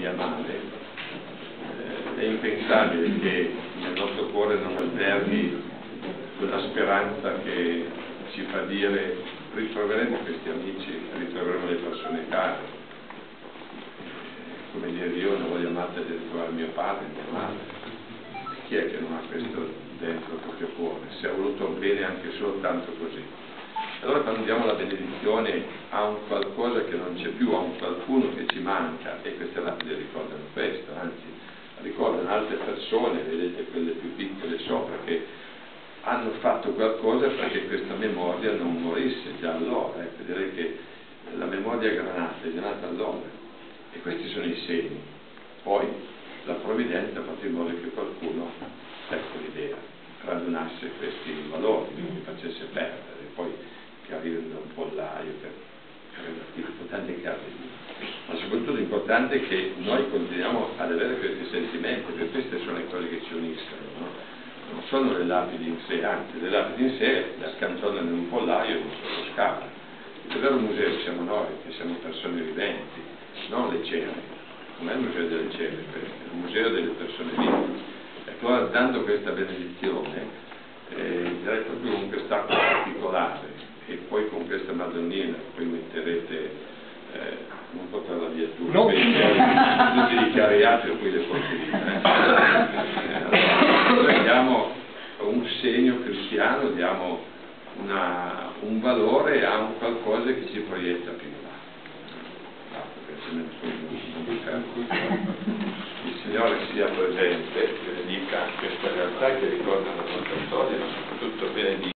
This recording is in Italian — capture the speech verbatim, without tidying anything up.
voglia male, eh, è impensabile che nel nostro cuore non alberghi quella speranza che ci fa dire ritroveremo questi amici, ritroveremo le persone care. Eh, come dire, io non voglio amata di ritrovare mio padre, mia madre. Chi è che non ha questo dentro il proprio cuore? Si è voluto bene anche soltanto così. Allora quando diamo la benedizione a un qualcosa che non c'è più, a un qualcuno che ci manca, e queste lapidi ricordano questo, anzi ricordano altre persone, vedete quelle più piccole sopra, che hanno fatto qualcosa perché questa memoria non morisse già allora. Ecco, direi che la memoria granata è già nata allora, e questi sono i segni. Poi la provvidenza ha fatto in modo che qualcuno, ecco l'idea, radunasse questi valori, li facesse perdere, poi che arrivino da un pollaio, che è importante che arrivi. Ma soprattutto l'importante è che noi continuiamo ad avere questi sentimenti, perché queste sono le cose che ci uniscono, no? Non sono le lapidi in sé, anzi le lapidi in sé le accantonano in un pollaio e in un sottoscala. Il vero museo siamo noi, che siamo persone viventi, non le cere. Non è il museo delle cere, è il museo delle persone vive. E allora, dando questa benedizione, eh, direi proprio con quest'acqua particolare, e poi con questa Madonnina, poi metterete, eh, non potrà via tu, no. Tutti i cariati e poi le porterine. Eh. Allora, noi diamo un segno cristiano, diamo una, un valore a un qualcosa che ci proietta più in là. Il Signore sia presente, benedica questa realtà che ricorda la nostra storia, ma soprattutto benedica